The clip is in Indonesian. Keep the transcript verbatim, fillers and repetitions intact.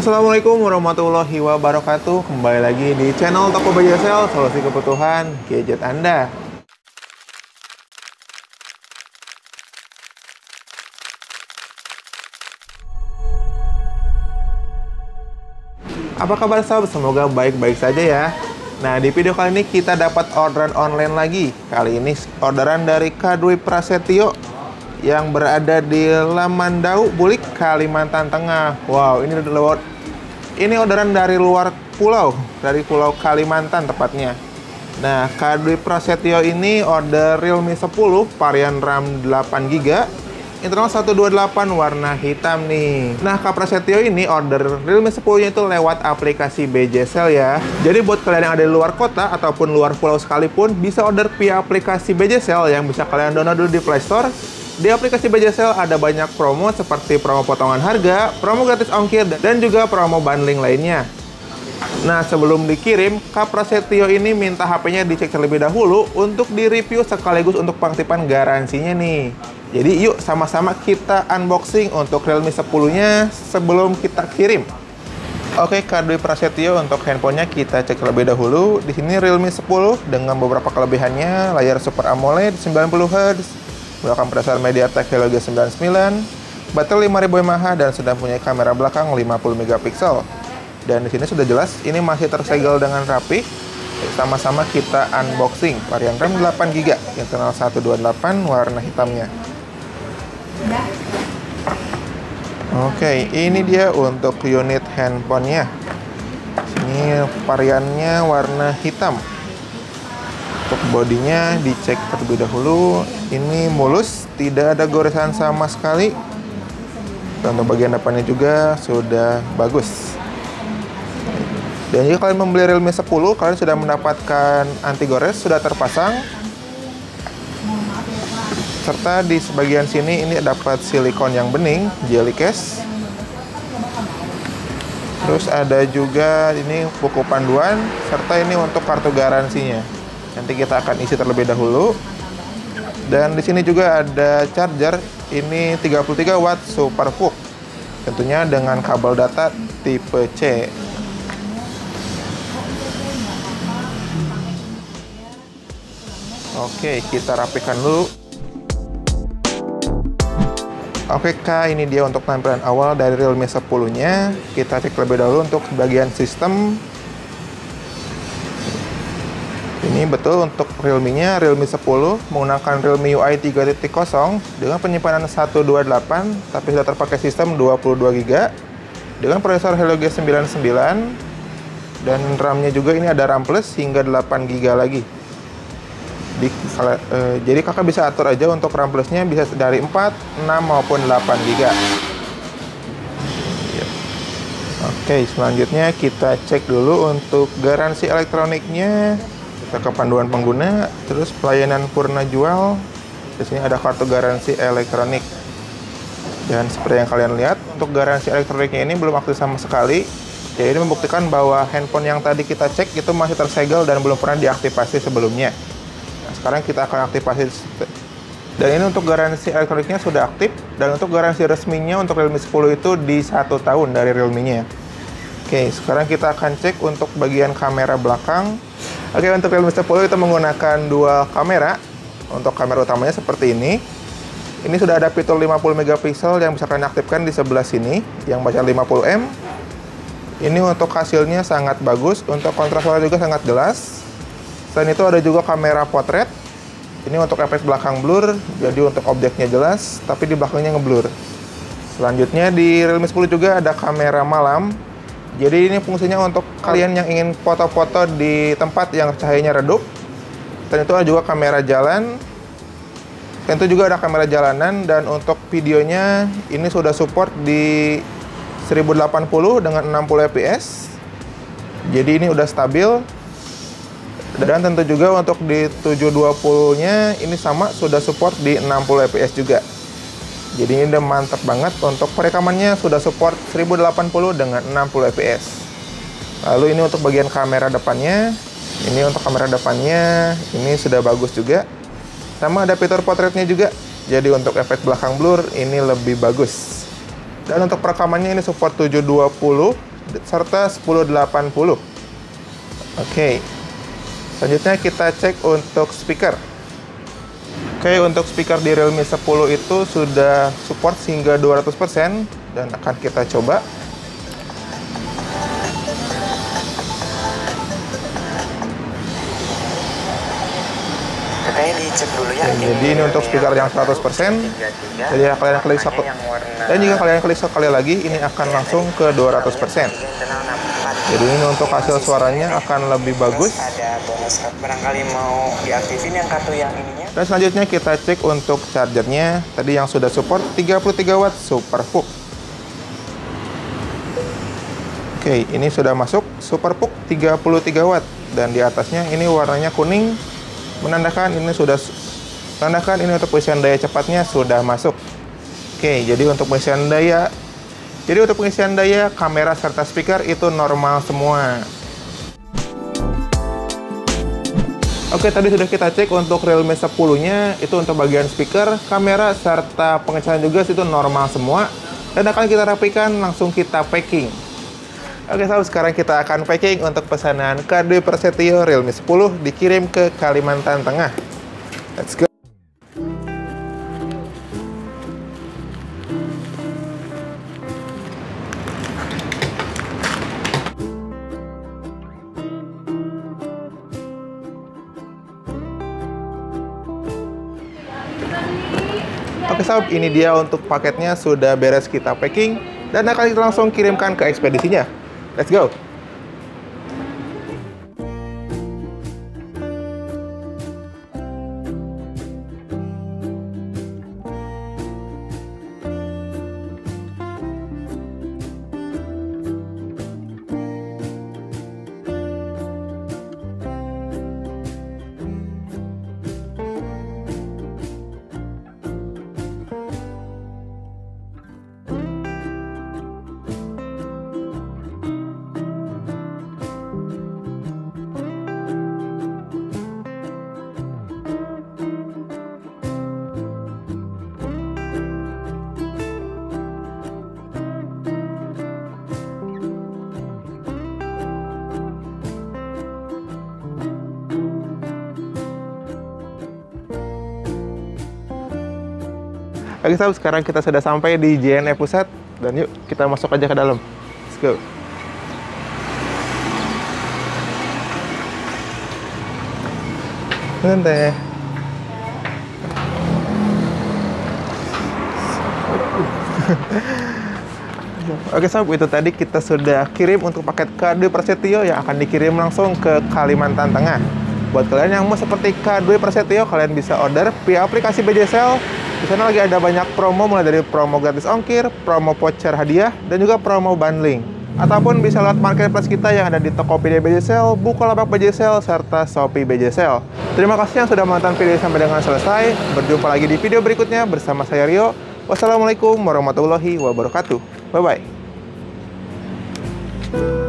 Assalamualaikum warahmatullahi wabarakatuh. Kembali lagi di channel Toko Bajasel, solusi kebutuhan gadget Anda. Apa kabar sahabat? Semoga baik-baik saja ya. Nah, di video kali ini kita dapat orderan online lagi. Kali ini orderan dari Kak Dwi Prasetyo yang berada di Lamandau, Bulik, Kalimantan Tengah. Wow, ini lewat ini orderan dari luar pulau, dari pulau Kalimantan tepatnya. Nah, Kak Dwi Prasetyo ini order Realme sepuluh varian RAM delapan giga, internal seratus dua puluh delapan, warna hitam nih. Nah, Kak Prasetyo ini order Realme sepuluh nya itu lewat aplikasi Bajasel ya. Jadi buat kalian yang ada di luar kota ataupun luar pulau sekalipun, bisa order via aplikasi Bajasel yang bisa kalian download dulu di Play Store. Di aplikasi Bajasel ada banyak promo seperti promo potongan harga, promo gratis ongkir, dan juga promo bundling lainnya. Nah, sebelum dikirim, Kak Prasetyo ini minta H P-nya dicek terlebih dahulu untuk direview sekaligus untuk pengaktifan garansinya nih. Jadi yuk sama-sama kita unboxing untuk Realme sepuluh-nya sebelum kita kirim. Oke, Kak Dwi Prasetyo untuk handphonenya kita cek terlebih dahulu. Di sini Realme sepuluh dengan beberapa kelebihannya, layar Super AMOLED sembilan puluh hertz, belakang processor MediaTek Helio G sembilan puluh sembilan, baterai lima ribu mAh, dan sudah punya kamera belakang lima puluh megapiksel. Dan di sini sudah jelas ini masih tersegel dengan rapi. Sama-sama kita unboxing varian RAM delapan giga, internal seratus dua puluh delapan, warna hitamnya. Oke, ini dia untuk unit handphonenya. Ini variannya warna hitam. Untuk bodinya dicek terlebih dahulu, ini mulus, tidak ada goresan sama sekali. Dan untuk bagian depannya juga sudah bagus. Dan jika kalian membeli Realme sepuluh, kalian sudah mendapatkan anti gores, sudah terpasang. Serta di sebagian sini ini dapat silikon yang bening, jelly case. Terus ada juga ini buku panduan, serta ini untuk kartu garansinya. Nanti kita akan isi terlebih dahulu. Dan di sini juga ada charger, ini tiga puluh tiga watt Super F U C. Tentunya dengan kabel data tipe C. Oke, kita rapikan dulu. Oke Kak, ini dia untuk tampilan awal dari Realme sepuluh-nya. Kita cek terlebih dahulu untuk bagian sistem. Ini betul untuk Realme-nya, Realme sepuluh menggunakan Realme U I tiga titik nol dengan penyimpanan seratus dua puluh delapan, tapi sudah terpakai sistem dua puluh dua giga dengan prosesor Helio G sembilan puluh sembilan, dan RAM-nya juga ini ada RAM Plus hingga delapan giga lagi. Di, eh, jadi kakak bisa atur aja untuk RAM Plus-nya bisa dari empat, enam maupun delapan giga. Oke, selanjutnya kita cek dulu untuk garansi elektroniknya. Kita ke panduan pengguna, terus pelayanan purna jual. Di sini ada kartu garansi elektronik. Dan seperti yang kalian lihat, untuk garansi elektroniknya ini belum aktif sama sekali. Jadi ini membuktikan bahwa handphone yang tadi kita cek itu masih tersegel dan belum pernah diaktifasi sebelumnya. Nah, sekarang kita akan aktifasi. Dan ini untuk garansi elektroniknya sudah aktif. Dan untuk garansi resminya untuk Realme sepuluh itu di satu tahun dari Realme-nya. Oke, sekarang kita akan cek untuk bagian kamera belakang. Oke, untuk Realme sepuluh itu menggunakan dua kamera. Untuk kamera utamanya seperti ini. Ini sudah ada fitur lima puluh megapiksel yang bisa kalian aktifkan di sebelah sini, yang baca lima puluh M. Ini untuk hasilnya sangat bagus, untuk kontras suara juga sangat jelas. Selain itu ada juga kamera potret. Ini untuk efek belakang blur, jadi untuk objeknya jelas, tapi di belakangnya ngeblur. Selanjutnya di Realme sepuluh juga ada kamera malam. Jadi ini fungsinya untuk kalian yang ingin foto-foto di tempat yang cahayanya redup. Dan itu ada juga kamera jalan. Dan itu juga ada kamera jalanan. Dan untuk videonya ini sudah support di seribu delapan puluh dengan enam puluh F P S. Jadi ini udah stabil. Dan tentu juga untuk di tujuh dua puluh-nya ini sama, sudah support di enam puluh F P S juga. Jadi ini udah mantap banget. Untuk perekamannya sudah support seribu delapan puluh dengan enam puluh F P S. Lalu ini untuk bagian kamera depannya. Ini untuk kamera depannya ini sudah bagus juga. Sama ada fitur potretnya juga. Jadi untuk efek belakang blur ini lebih bagus. Dan untuk perekamannya ini support tujuh dua puluh serta sepuluh delapan puluh. Oke. Selanjutnya kita cek untuk speaker. Oke, untuk speaker di Realme sepuluh itu sudah support hingga dua ratus persen dan akan kita coba. Katanya dicek dulu ya. Dan jadi ini untuk speaker yang seratus persen. Jadi kalian klik satu. Dan jika kalian klik sekali lagi, ini akan langsung ke dua ratus persen. Jadi ini untuk hasil suaranya akan lebih bagus. Ada bonus barangkali mau diaktifin yang kartu yang ininya. Dan selanjutnya kita cek untuk chargernya. Tadi yang sudah support tiga puluh tiga watt Super P U C. Oke, ini sudah masuk Super P U C tiga puluh tiga watt dan di atasnya ini warnanya kuning menandakan ini sudah menandakan ini untuk pengisian daya cepatnya sudah masuk. Oke, jadi untuk pengisian daya Jadi untuk pengisian daya, kamera serta speaker itu normal semua. Oke, tadi sudah kita cek untuk Realme sepuluh-nya, itu untuk bagian speaker, kamera, serta pengecekan juga itu normal semua. Dan akan kita rapikan, langsung kita packing. Oke, sahabat, sekarang kita akan packing untuk pesanan kado Prasetyo Realme sepuluh dikirim ke Kalimantan Tengah. Let's go! Oke sahabat, ini dia untuk paketnya sudah beres kita packing dan akan kita langsung kirimkan ke ekspedisinya. Let's go! Oke sahabat, sekarang kita sudah sampai di J N E Pusat dan yuk kita masuk aja ke dalam. Let's go. Santai. Oke sahabat, itu tadi kita sudah kirim untuk paket kado Prasetyo yang akan dikirim langsung ke Kalimantan Tengah. Buat kalian yang mau seperti kado Prasetyo, kalian bisa order via aplikasi B J Sell. Di sana lagi ada banyak promo, mulai dari promo gratis ongkir, promo voucher hadiah, dan juga promo bundling. Ataupun bisa lewat marketplace kita yang ada di Tokopedia B J Sell, Bukalapak B J Sell, serta Shopee B J Sell. Terima kasih yang sudah menonton video sampai dengan selesai. Berjumpa lagi di video berikutnya bersama saya Rio. Wassalamualaikum warahmatullahi wabarakatuh. Bye-bye.